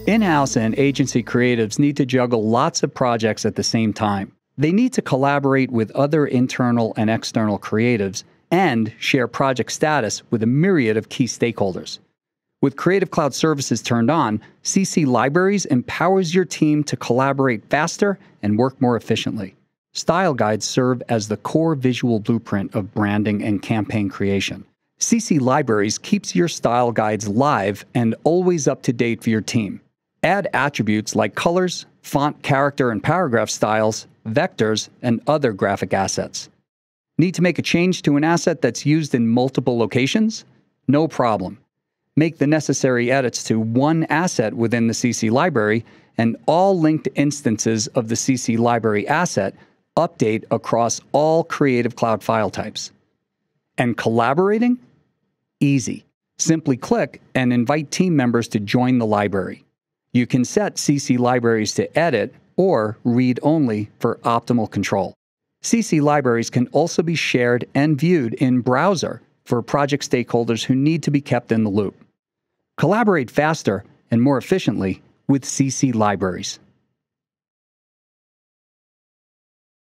In-house and agency creatives need to juggle lots of projects at the same time. They need to collaborate with other internal and external creatives and share project status with a myriad of key stakeholders. With Creative Cloud services turned on, CC Libraries empowers your team to collaborate faster and work more efficiently. Style guides serve as the core visual blueprint of branding and campaign creation. CC Libraries keeps your style guides live and always up to date for your team. Add attributes like colors, font, character, and paragraph styles, vectors, and other graphic assets. Need to make a change to an asset that's used in multiple locations? No problem. Make the necessary edits to one asset within the CC library, and all linked instances of the CC library asset update across all Creative Cloud file types. And collaborating? Easy. Simply click and invite team members to join the library. You can set CC libraries to edit or read only for optimal control. CC libraries can also be shared and viewed in browser for project stakeholders who need to be kept in the loop. Collaborate faster and more efficiently with CC libraries.